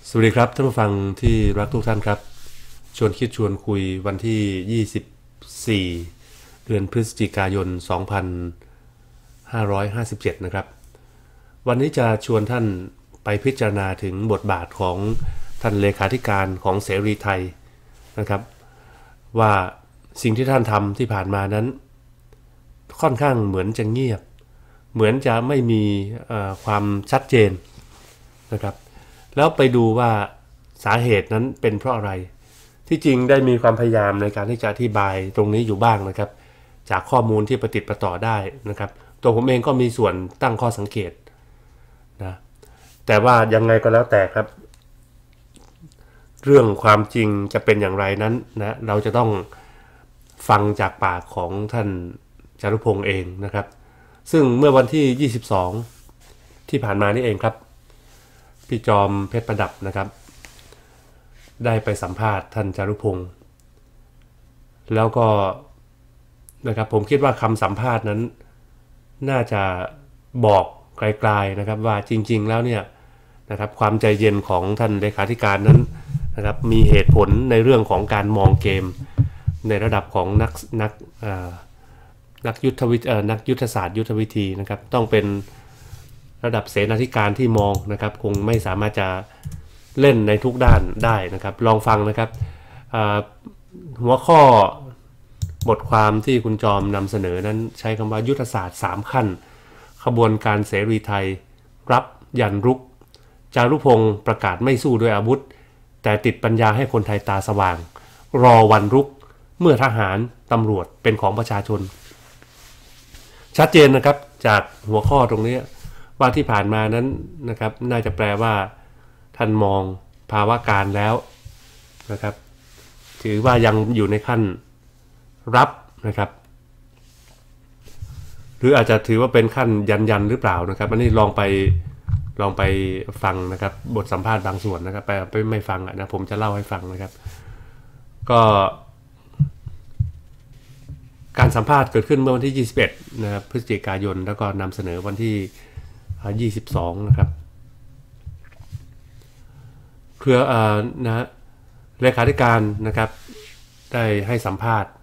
สวัสดีครับท่านผู้ฟังที่รักทุกท่านครับชวนคิดชวนคุยวันที่ 24 เดือนพฤศจิกายน 2557 นะครับวันนี้จะชวนท่านไปพิจารณาถึงบทบาทของท่านเลขาธิการของเสรีไทยนะครับว่าสิ่งที่ท่านทำที่ผ่านมานั้นค่อนข้างเหมือนจะเงียบเหมือนจะไม่มีความชัดเจนนะครับแล้วไปดูว่าสาเหตุนั้นเป็นเพราะอะไรที่จริงได้มีความพยายามในการที่จะอธิบายตรงนี้อยู่บ้างนะครับจากข้อมูลที่ประติดประต่อได้นะครับตัวผมเองก็มีส่วนตั้งข้อสังเกตนะแต่ว่ายังไงก็แล้วแต่ครับเรื่องความจริงจะเป็นอย่างไรนั้นนะเราจะต้องฟังจากปากของท่านจารุพงษ์เองนะครับซึ่งเมื่อวันที่22ที่ผ่านมานี่เองครับพี่จอมเพชรประดับนะครับได้ไปสัมภาษณ์ท่านจารุพงษ์แล้วก็นะครับผมคิดว่าคำสัมภาษณ์นั้นน่าจะบอกไกลๆนะครับว่าจริงๆแล้วเนี่ยนะครับความใจเย็นของท่านเลขาธิการนั้นนะครับมีเหตุผลในเรื่องของการมองเกมในระดับของนักยุทธศาสตร์ยุทธวิธีนะครับต้องเป็นระดับเสนาธิการที่มองนะครับคงไม่สามารถจะเล่นในทุกด้านได้นะครับลองฟังนะครับหัวข้อบทความที่คุณจอมนำเสนอนั้นใช้คำว่ายุทธศาสตร์3ขั้นขบวนการเสรีไทยรับยันรุกจารุพงศ์ประกาศไม่สู้ด้วยอาวุธแต่ติดปัญญาให้คนไทยตาสว่างรอวันรุกเมื่อทหารตำรวจเป็นของประชาชนชัดเจนนะครับจากหัวข้อตรงนี้ว่าที่ผ่านมานั้นนะครับน่าจะแปลว่าท่านมองภาวะการแล้วนะครับถือว่ายังอยู่ในขั้นรับนะครับหรืออาจจะถือว่าเป็นขั้นยันหรือเปล่านะครับอันนี้ลองไปฟังนะครับบทสัมภาษณ์บางส่วนนะครับไปไม่ฟังนะผมจะเล่าให้ฟังนะครับก็การสัมภาษณ์เกิดขึ้นเมื่อวันที่21นะครับพฤศจิกายนแล้วก็นำเสนอวันที่22นะครับเครือนะเลขาธิการนะครับได้ให้สัมภาษณ์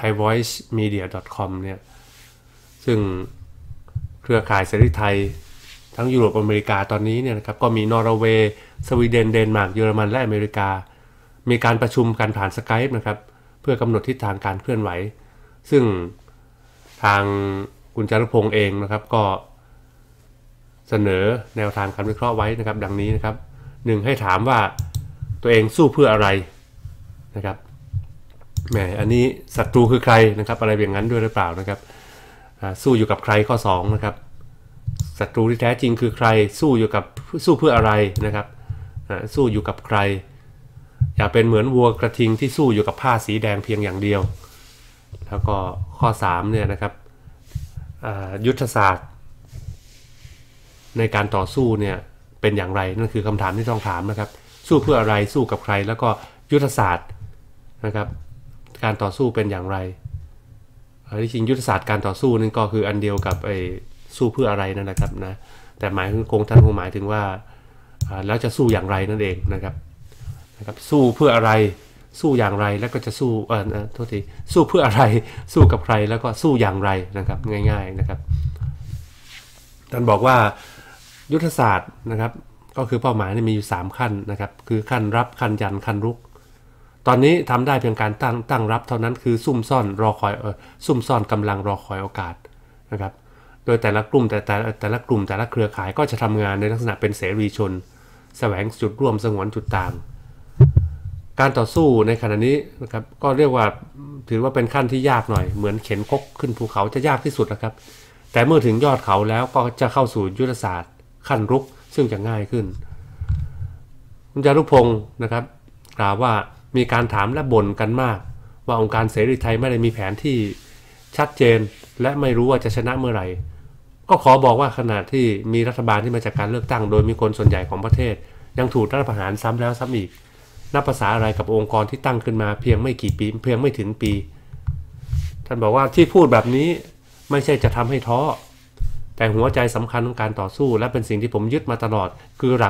thaivoicemedia.com เนี่ยซึ่งเครือข่ายเสรีไทยทั้งยุโรปอเมริกาตอนนี้เนี่ยนะครับก็มีนอร์เวย์สวีเดนเดนมาร์กเยอรมันและอเมริกามีการประชุมกันผ่านสกายป์นะครับเพื่อกำหนดทิศทางการเคลื่อนไหวซึ่งทางคุณจารุพงษ์เองนะครับก็เสนอแนวทางการวิเคราะห์ไว้นะครับดังนี้นะครับ1ให้ถามว่าตัวเองสู้เพื่ออะไรนะครับแหมอันนี้ศัตรูคือใครนะครับอะไรอย่างนั้นด้วยหรือเปล่านะครับสู้อยู่กับใครข้อ2นะครับศัตรูที่แท้จริงคือใครสู้เพื่ออะไรนะครับสู้อยู่กับใครอย่าเป็นเหมือนวัวกระทิงที่สู้อยู่กับผ้าสีแดงเพียงอย่างเดียวแล้วก็ข้อ3เนี่ยนะครับยุทธศาสตร์ในการต่อสู้เนี่ยเป็นอย่างไรนั่นคือคำถามที่ต้องถามนะครับสู้เพื่ออะไรสู้กับใครแล้วก็ยุทธศาสตร์นะครับการต่อสู้เป็นอย่างไรที่จริงยุทธศาสตร์การต่อสู้นั่นก็คืออันเดียวกับสู้เพื่ออะไรนั่นนะครับนะแต่หมายถึงท่านคงหมายถึงว่าแล้วจะสู้อย่างไรนั่นเองนะครับสู้เพื่ออะไรสู้อย่างไรแล้วก็จะสู้โทษทีสู้เพื่ออะไรสู้กับใครแล้วก็สู้อย่างไรนะครับง่ายๆนะครับท่านบอกว่ายุทธศาสตร์นะครับก็คือเป้าหมายมีอยู่3ขั้นนะครับคือขั้นรับขั้นยันขั้นรุกตอนนี้ทำได้เพียงการตั้งรับเท่านั้นคือซุ่มซ่อนรอคอยซุ่มซ่อนกำลังรอคอยโอกาสนะครับโดยแต่ละกลุ่มแต่ละกลุ่มแต่ละเครือข่ายก็จะทำงานในลักษณะเป็นเสรีชนแสวงจุดร่วมสงวนจุดต่างการต่อสู้ในขณะนี้นะครับก็เรียกว่าถือว่าเป็นขั้นที่ยากหน่อยเหมือนเข็นคกขึ้นภูเขาจะยากที่สุดนะครับแต่เมื่อถึงยอดเขาแล้วก็จะเข้าสู่ยุทธศาสตร์ขั้นรุกซึ่งจะง่ายขึ้นคุณจารุพงศ์นะครับกล่าวว่ามีการถามและบ่นกันมากว่าองค์การเสรีไทยไม่ได้มีแผนที่ชัดเจนและไม่รู้ว่าจะชนะเมื่อไหร่ก็ขอบอกว่าขณะที่มีรัฐบาลที่มาจากการเลือกตั้งโดยมีคนส่วนใหญ่ของประเทศยังถูกรัฐประหารซ้ำแล้วซ้ำอีกนับภาษาอะไรกับองค์กรที่ตั้งขึ้นมาเพียงไม่กี่ปีเพียงไม่ถึงปีท่านบอกว่าที่พูดแบบนี้ไม่ใช่จะทำให้ท้อแต่หัวใจสำคัญของการต่อสู้และเป็นสิ่งที่ผมยึดมาตลอดคือหลัก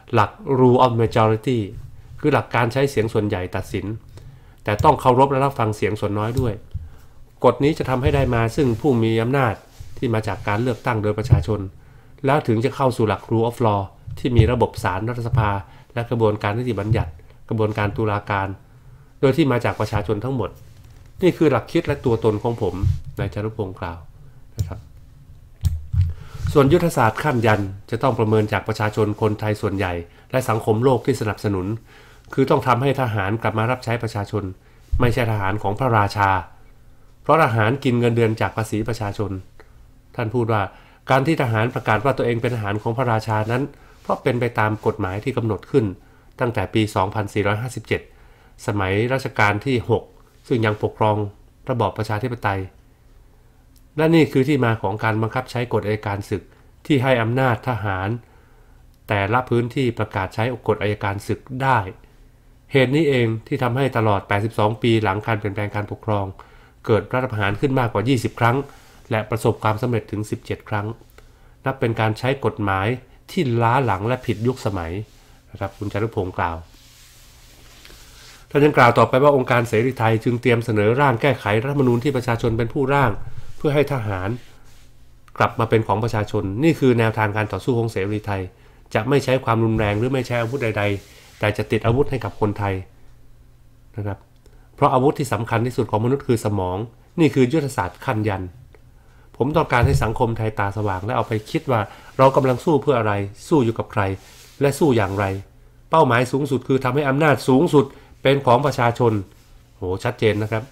หลัก rule of majority คือหลักการใช้เสียงส่วนใหญ่ตัดสินแต่ต้องเคารพและรับฟังเสียงส่วนน้อยด้วยกฎนี้จะทำให้ได้มาซึ่งผู้มีอำนาจที่มาจากการเลือกตั้งโดยประชาชนแล้วถึงจะเข้าสู่หลัก rule of law ที่มีระบบศาลรัฐสภาและกระบวนการนิติบัญญัติกระบวนการตุลาการโดยที่มาจากประชาชนทั้งหมดนี่คือหลักคิดและตัวตนของผมนายจารุพงศ์กล่าวนะครับส่วนยุทธศาสตร์ขั้นยันจะต้องประเมินจากประชาชนคนไทยส่วนใหญ่และสังคมโลกที่สนับสนุนคือต้องทำให้ทหารกลับมารับใช้ประชาชนไม่ใช่ทหารของพระราชาเพราะทหารกินเงินเดือนจากภาษีประชาชนท่านพูดว่าการที่ทหารประกาศว่าตัวเองเป็นทหารของพระราชานั้นเพราะเป็นไปตามกฎหมายที่กำหนดขึ้นตั้งแต่ปี 2457 สมัยรัชกาลที่ 6 ซึ่งยังปกครองระบอบประชาธิปไตยและนี่คือที่มาของการบังคับใช้กฎอัยการศึกที่ให้อำนาจทหารแต่ละพื้นที่ประกาศใช้กฎอัยการศึกได้เหตุนี้เองที่ทำให้ตลอด 82 ปีหลังการเปลี่ยนแปลงการปกครองเกิดรัฐประหารขึ้นมากกว่า 20 ครั้งและประสบความสำเร็จถึง 17 ครั้งนับเป็นการใช้กฎหมายที่ล้าหลังและผิดยุคสมัยนะครับคุณจารุพงศ์กล่าวท่านยังกล่าวต่อไปว่าองค์การเสรีไทยจึงเตรียมเสนอร่างแก้ไขรัฐธรรมนูญที่ประชาชนเป็นผู้ร่างเพื่อให้ทหารกลับมาเป็นของประชาชนนี่คือแนวทางการต่อสู้ของเสรีไทยจะไม่ใช้ความรุนแรงหรือไม่ใช้อาวุธใดๆแต่จะติดอาวุธให้กับคนไทยนะครับเพราะอาวุธที่สำคัญที่สุดของมนุษย์คือสมองนี่คือยุทธศาสตร์ขั้นยันผมต้องการให้สังคมไทยตาสว่างและเอาไปคิดว่าเรากำลังสู้เพื่ออะไรสู้อยู่กับใครและสู้อย่างไรเป้าหมายสูงสุดคือทำให้อำนาจสูงสุดเป็นของประชาชนโหชัดเจนนะครับ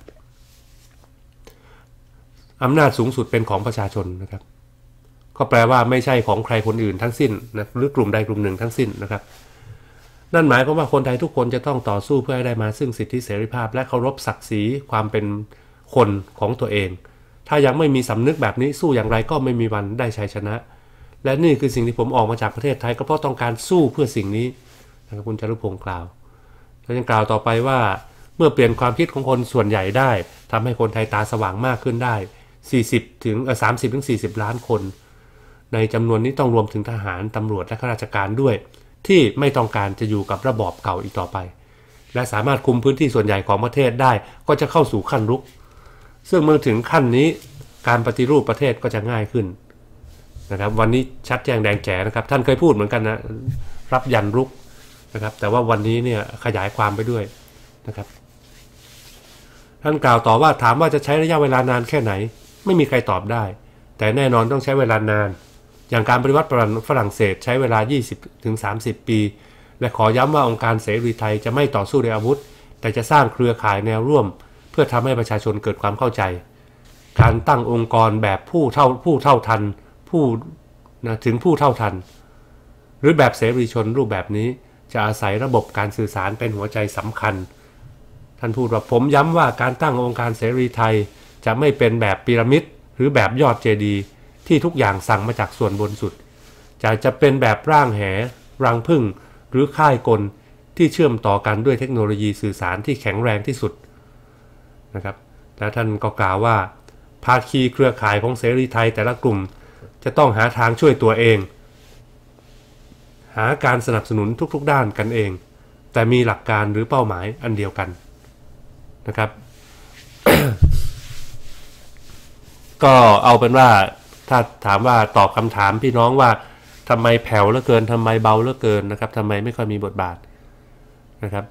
อำนาจสูงสุดเป็นของประชาชนนะครับก็แปลว่าไม่ใช่ของใครคนอื่นทั้งสิ้นนะหรือกลุ่มใดกลุ่มหนึ่งทั้งสิ้นนะครับนั่นหมายความว่าคนไทยทุกคนจะต้องต่อสู้เพื่อให้ได้มาซึ่งสิทธิเสรีภาพและเคารพศักดิ์ศรีความเป็นคนของตัวเองถ้ายังไม่มีสำนึกแบบนี้สู้อย่างไรก็ไม่มีวันได้ชัยชนะและนี่คือสิ่งที่ผมออกมาจากประเทศไทยก็เพราะต้องการสู้เพื่อสิ่งนี้นะครับคุณจารุพงศ์กล่าวและยังกล่าวต่อไปว่าเมื่อเปลี่ยนความคิดของคนส่วนใหญ่ได้ทำให้คนไทยตาสว่างมากขึ้นได้30-40 ล้านคนในจำนวนนี้ต้องรวมถึงทหารตำรวจและข้าราชการด้วยที่ไม่ต้องการจะอยู่กับระบอบเก่าอีกต่อไปและสามารถคุมพื้นที่ส่วนใหญ่ของประเทศได้ก็จะเข้าสู่ขั้นรุกซึ่งเมื่อถึงขั้นนี้การปฏิรูปประเทศก็จะง่ายขึ้นนะครับวันนี้ชัดแจ้งแดงแจ๋นะครับท่านเคยพูดเหมือนกันนะรับยันรุกนะครับแต่ว่าวันนี้เนี่ยขยายความไปด้วยนะครับท่านกล่าวต่อว่าถามว่าจะใช้ระยะเวลานานแค่ไหนไม่มีใครตอบได้แต่แน่นอนต้องใช้เวลานานอย่างการปฏิวัติฝรั่งเศสใช้เวลา 20-30 ปีและขอย้ำว่าองค์การเสรีไทยจะไม่ต่อสู้ด้วยอาวุธแต่จะสร้างเครือข่ายแนวร่วมเพื่อทำให้ประชาชนเกิดความเข้าใจการตั้งองค์กรแบบผู้เท่าทันถึงผู้เท่าทันหรือแบบเสรีชนรูปแบบนี้จะอาศัยระบบการสื่อสารเป็นหัวใจสำคัญท่านพูดว่าผมย้ำว่าการตั้งองค์การเสรีไทยจะไม่เป็นแบบพีระมิดหรือแบบยอดเจดีย์ที่ทุกอย่างสั่งมาจากส่วนบนสุดจะเป็นแบบร่างแหรังผึ้งหรือค่ายกลที่เชื่อมต่อกันด้วยเทคโนโลยีสื่อสารที่แข็งแรงที่สุดนะครับและท่านก็กล่าวว่าภาคีเครือข่ายของเสรีไทยแต่ละกลุ่มจะต้องหาทางช่วยตัวเองหาการสนับสนุนทุกๆด้านกันเองแต่มีหลักการหรือเป้าหมายอันเดียวกันนะครับ ก็เอาเป็นว่าถ้าถามว่าตอบคำถามพี่น้องว่าทำไมแผ่วเหลือเกินทำไมเบาเหลือเกินนะครับทำไมไม่ค่อยมีบทบาทนะครับ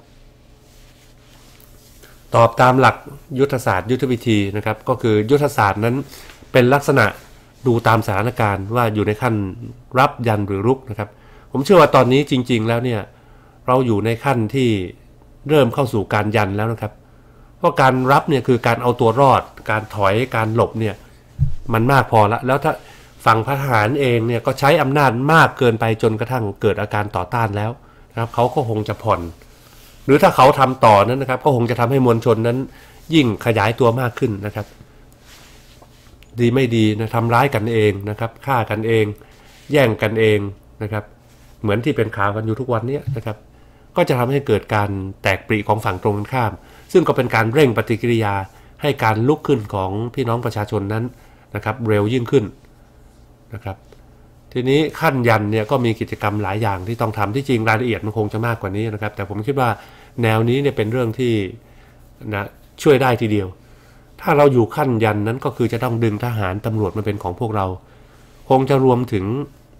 ตอบตามหลักยุทธศาสตร์ยุทธวิธีนะครับก็คือยุทธศาสตร์นั้นเป็นลักษณะดูตามสถานการณ์ว่าอยู่ในขั้นรับยันหรือรุกนะครับผมเชื่อว่าตอนนี้จริงๆแล้วเนี่ยเราอยู่ในขั้นที่เริ่มเข้าสู่การยันแล้วนะครับเพราะการรับเนี่ยคือการเอาตัวรอดการถอยการหลบเนี่ยมันมากพอแล้วถ้าฝั่งทหารเองเนี่ยก็ใช้อำนาจมากเกินไปจนกระทั่งเกิดอาการต่อต้านแล้วนะครับเขาก็คงจะผ่อนหรือถ้าเขาทำต่อนั้นนะครับก็คงจะทำให้มวลชนนั้นยิ่งขยายตัวมากขึ้นนะครับดีไม่ดีนะทำร้ายกันเองนะครับฆ่ากันเองแย่งกันเองนะครับเหมือนที่เป็นข่าวกันอยู่ทุกวันนี้นะครับก็จะทำให้เกิดการแตกปริของฝั่งตรงกันข้ามซึ่งก็เป็นการเร่งปฏิกิริยาให้การลุกขึ้นของพี่น้องประชาชนนั้นนะครับเร็วยิ่งขึ้นนะครับทีนี้ขั้นยันเนี่ยก็มีกิจกรรมหลายอย่างที่ต้องทำที่จริงรายละเอียดมันคงจะมากกว่านี้นะครับแต่ผมคิดว่าแนวนี้เนี่ยเป็นเรื่องที่นะช่วยได้ทีเดียวถ้าเราอยู่ขั้นยันนั้นก็คือจะต้องดึงทหารตำรวจมาเป็นของพวกเราคงจะรวมถึง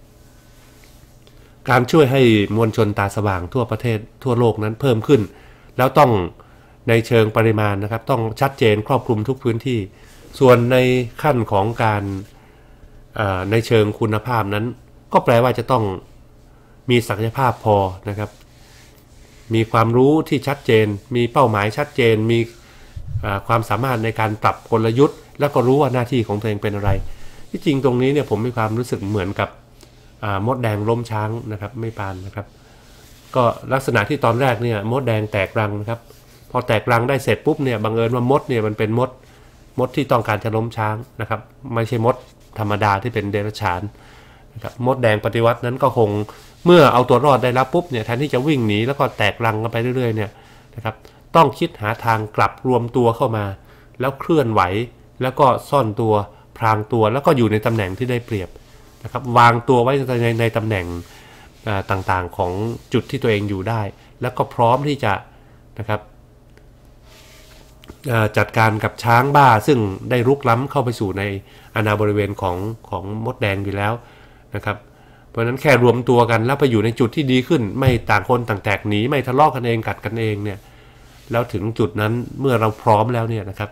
การช่วยให้มวลชนตาสว่างทั่วประเทศทั่วโลกนั้นเพิ่มขึ้นแล้วต้องในเชิงปริมาณนะครับต้องชัดเจนครอบคลุมทุกพื้นที่ส่วนในขั้นของการในเชิงคุณภาพนั้นก็แปลว่าจะต้องมีศักยภาพพอนะครับมีความรู้ที่ชัดเจนมีเป้าหมายชัดเจนมีความสามารถในการปรับกลยุทธ์แล้วก็รู้ว่าหน้าที่ของตัวเองเป็นอะไรที่จริงตรงนี้เนี่ยผมมีความรู้สึกเหมือนกับมดแดงล้มช้างนะครับไม่ปานนะครับก็ลักษณะที่ตอนแรกเนี่ยมดแดงแตกรังนะครับพอแตกรังได้เสร็จปุ๊บเนี่ยบังเอิญว่ามดเนี่ยมันเป็นมดที่ต้องการจะล้มช้างนะครับไม่ใช่มดธรรมดาที่เป็นเดรัจฉานนะครับมดแดงปฏิวัตินั้นก็คงเมื่อเอาตัวรอดได้แล้วปุ๊บเนี่ยแทนที่จะวิ่งหนีแล้วก็แตกรังกันไปเรื่อยๆเนี่ยนะครับต้องคิดหาทางกลับรวมตัวเข้ามาแล้วเคลื่อนไหวแล้วก็ซ่อนตัวพรางตัวแล้วก็อยู่ในตำแหน่งที่ได้เปรียบนะครับวางตัวไว้ในตำแหน่งต่างๆของจุดที่ตัวเองอยู่ได้แล้วก็พร้อมที่จะนะครับจัดการกับช้างบ้าซึ่งได้รุกล้ำเข้าไปสู่ในอาณาบริเวณของมดแดงอยู่แล้วนะครับเพราะฉะนั้นแค่รวมตัวกันแล้วไปอยู่ในจุดที่ดีขึ้นไม่ต่างคนต่างแตกหนีไม่ทะเลาะกันเองกัดกันเองเนี่ยแล้วถึงจุดนั้นเมื่อเราพร้อมแล้วเนี่ยนะครับ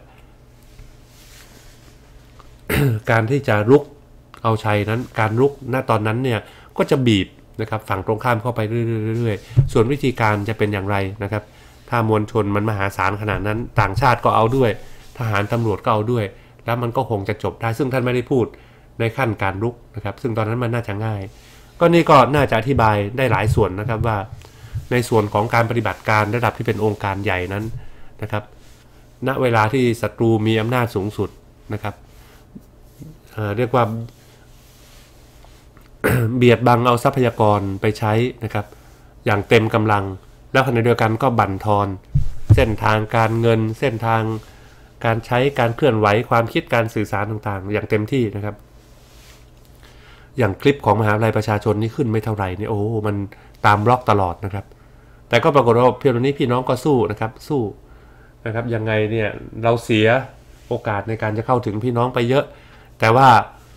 การที่จะรุกเอาชัยนั้นการรุกณตอนนั้นเนี่ยก็จะบีบนะครับฝั่งตรงข้ามเข้าไปเรื่อยๆส่วนวิธีการจะเป็นอย่างไรนะครับถ้ามวลชนมันมหาศาลขนาดนั้นต่างชาติก็เอาด้วยทหารตำรวจก็เอาด้วยแล้วมันก็คงจะจบได้ซึ่งท่านไม่ได้พูดในขั้นการรุกนะครับซึ่งตอนนั้นมันน่าจะง่ายก็นี่ก็น่าจะอธิบายได้หลายส่วนนะครับว่าในส่วนของการปฏิบัติการระดับที่เป็นองค์การใหญ่นั้นนะครับณเวลาที่ศัตรูมีอำนาจสูงสุดนะครับเรียกว่า เบียดบังเอาทรัพยากรไปใช้นะครับอย่างเต็มกำลังแล้วขณะเดียวกันก็บั่นทอนเส้นทางการเงินเส้นทางการใช้การเคลื่อนไหวความคิดการสื่อสารต่างๆอย่างเต็มที่นะครับอย่างคลิปของมหาวิทยาลัยประชาชนนี่ขึ้นไม่เท่าไหร่นี่โอ้มันตามบล็อกตลอดนะครับแต่ก็ปรากฏว่าเพียงนี้พี่น้องก็สู้นะครับสู้นะครับยังไงเนี่ยเราเสียโอกาสในการจะเข้าถึงพี่น้องไปเยอะแต่ว่า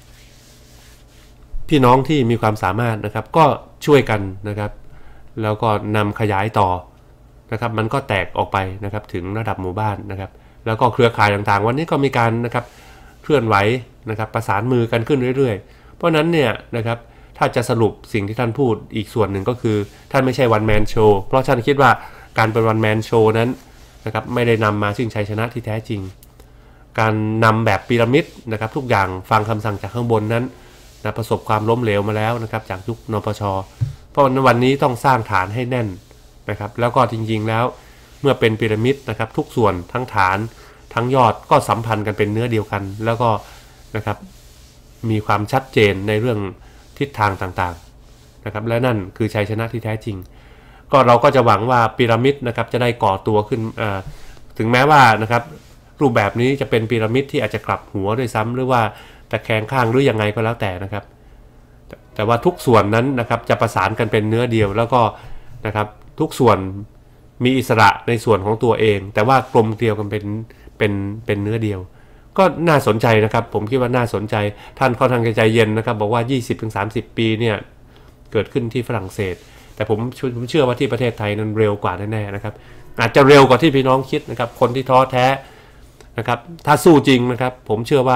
พี่น้องที่มีความสามารถนะครับก็ช่วยกันนะครับแล้วก็นำขยายต่อนะครับมันก็แตกออกไปนะครับถึงระดับหมู่บ้านนะครับแล้วก็เครือข่ายต่างๆวันนี้ก็มีการนะครับเคลื่อนไหวนะครับประสานมือกันขึ้นเรื่อยๆเพราะนั้นเนี่ยนะครับถ้าจะสรุปสิ่งที่ท่านพูดอีกส่วนหนึ่งก็คือท่านไม่ใช่วันแมนโชว์เพราะท่านคิดว่าการเป็นวันแมนโชว์นั้นนะครับไม่ได้นำมาซึ่งชัยชนะที่แท้จริงการนำแบบพีระมิดนะครับทุกอย่างฟังคำสั่งจากข้างบนนั้นนะประสบความล้มเหลวมาแล้วนะครับจากยุคนปช.เพราะวันนี้ต้องสร้างฐานให้แน่นนะครับแล้วก็จริงๆแล้วเมื่อเป็นพีระมิดนะครับทุกส่วนทั้งฐานทั้งยอดก็สัมพันธ์กันเป็นเนื้อเดียวกันแล้วก็นะครับมีความชัดเจนในเรื่องทิศทางต่างๆนะครับและนั่นคือชัยชนะที่แท้จริงก็เราก็จะหวังว่าพีระมิดนะครับจะได้ก่อตัวขึ้นถึงแม้ว่านะครับรูปแบบนี้จะเป็นพีระมิดที่อาจจะกลับหัวด้วยซ้ำหรือว่าตะแคงข้างหรือยังไงก็แล้วแต่นะครับแต่ว่าทุกส่วนนั้นนะครับจะประสานกันเป็นเนื้อเดียวแล้วก็นะครับทุกส่วนมีอิสระในส่วนของตัวเองแต่ว่ากลมเกลียวกันเป็นเนื้อเดียวก็น่าสนใจนะครับผมคิดว่าน่าสนใจท่านค่อนข้างใจเย็นนะครับบอกว่า 20-30 ปีเนี่ยเกิดขึ้นที่ฝรั่งเศสแต่ผมเชื่อว่าที่ประเทศไทยนั้นเร็วกว่าแน่ๆนะครับอาจจะเร็วกว่าที่พี่น้องคิดนะครับคนที่ท้อแท้นะครับถ้าสู้จริงนะครับผมเชื่อว่า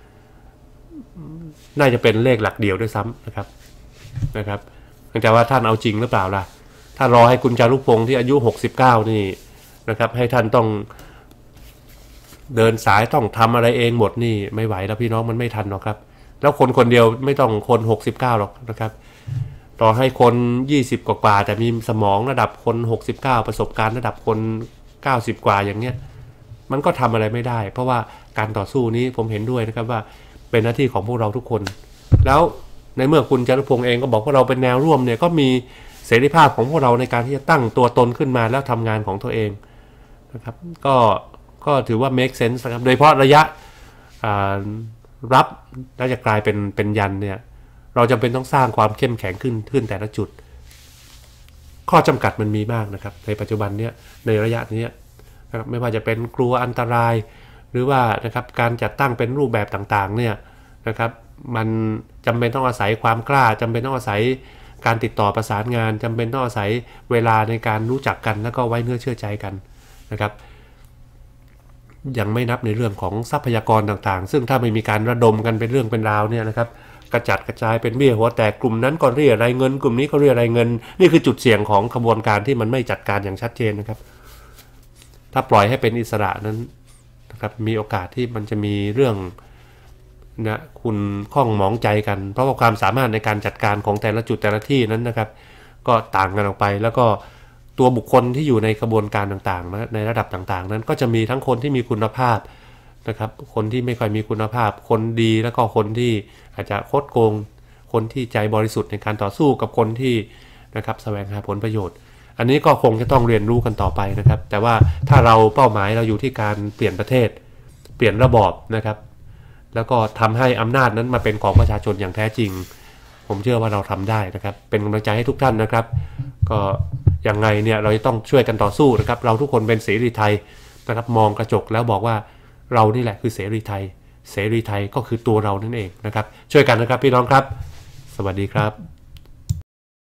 น่าจะเป็นเลขหลักเดียวด้วยซ้ำนะครับแต่ว่าท่านเอาจริงหรือเปล่าล่ะถ้ารอให้คุณจารุพงศ์ที่อายุ69นี่นะครับให้ท่านต้องเดินสายต้องทำอะไรเองหมดนี่ไม่ไหวแล้วพี่น้องมันไม่ทันหรอกครับแล้วคนเดียวไม่ต้องคน69หรอกนะครับต่อให้คน20กว่าแต่มีสมองระดับคน69ประสบการณ์ระดับคน90กว่าอย่างเงี้ยมันก็ทำอะไรไม่ได้เพราะว่าการต่อสู้นี้ผมเห็นด้วยนะครับว่าเป็นหน้าที่ของพวกเราทุกคนแล้วในเมื่อคุณจารุพงศ์เองก็บอกว่าเราเป็นแนวร่วมเนี่ยก็มีเสรีภาพของพวกเราในการที่จะตั้งตัวตนขึ้นมาแล้วทำงานของตัวเองนะครับก็ถือว่า make sense นะครับโดยเฉพาะระยะรับแล้วจะกลายเป็นยันเนี่ยเราจำเป็นต้องสร้างความเข้มแข็งขึ้นแต่ละจุดข้อจำกัดมันมีมากนะครับในปัจจุบันเนี้ยในระยะนี้นะครับไม่ว่าจะเป็นกลัวอันตรายหรือว่านะครับการจัดตั้งเป็นรูปแบบต่างๆเนี่ยนะครับมันจำเป็นต้องอาศัยความกล้าจำเป็นต้องอาศัยการติดต่อประสานงานจำเป็นต้องอาศัยเวลาในการรู้จักกันแล้วก็ไว้เนื้อเชื่อใจกันนะครับยังไม่นับในเรื่องของทรัพยากรต่างๆซึ่งถ้าไม่มีการระดมกันเป็นเรื่องเป็นราวเนี่ยนะครับกระจัดกระจายเป็นเบี้ยหัวแตกกลุ่มนั้นก็เรียรายเงินกลุ่มนี้ก็เรียรายเงินนี่คือจุดเสี่ยงของขบวนการที่มันไม่จัดการอย่างชัดเจนนะครับถ้าปล่อยให้เป็นอิสระนั้นนะครับมีโอกาสที่มันจะมีเรื่องนะคุณข้องหมองใจกันเพราะว่าความสามารถในการจัดการของแต่ละจุดแต่ละที่นั้นนะครับก็ต่างกันออกไปแล้วก็ตัวบุคคลที่อยู่ในกระบวนการต่างๆนะในระดับต่างๆนั้นก็จะมีทั้งคนที่มีคุณภาพนะครับคนที่ไม่ค่อยมีคุณภาพคนดีแล้วก็คนที่อาจจะคดโกงคนที่ใจบริสุทธิ์ในการต่อสู้กับคนที่นะครับแสวงหาผลประโยชน์อันนี้ก็คงจะต้องเรียนรู้กันต่อไปนะครับแต่ว่าถ้าเราเป้าหมายเราอยู่ที่การเปลี่ยนประเทศเปลี่ยนระบอบนะครับแล้วก็ทำให้อำนาจนั้นมาเป็นของประชาชนอย่างแท้จริงผมเชื่อว่าเราทำได้นะครับเป็นกำลังใจให้ทุกท่านนะครับก็ยังไงเนี่ยเราจะต้องช่วยกันต่อสู้นะครับเราทุกคนเป็นเสรีไทยนะครับมองกระจกแล้วบอกว่าเรานี่แหละคือเสรีไทยเสรีไทยก็คือตัวเรานั่นเองนะครับช่วยกันนะครับพี่น้องครับสวัสดีครับ